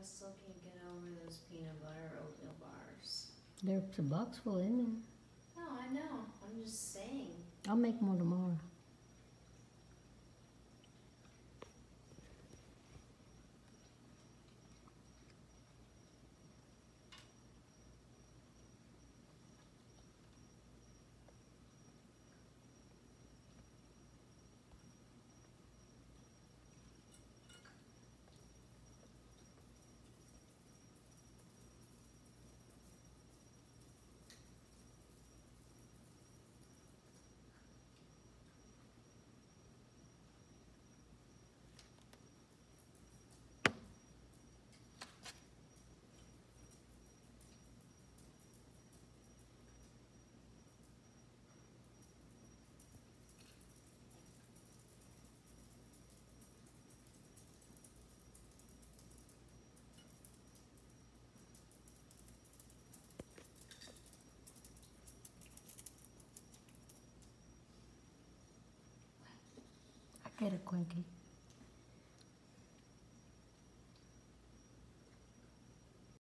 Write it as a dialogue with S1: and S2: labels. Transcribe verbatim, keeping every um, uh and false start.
S1: still can't get over those peanut butter oatmeal bars.
S2: There's a box full in there.
S1: No, I know. I'm just saying.
S2: I'll make more tomorrow. I get a quickie.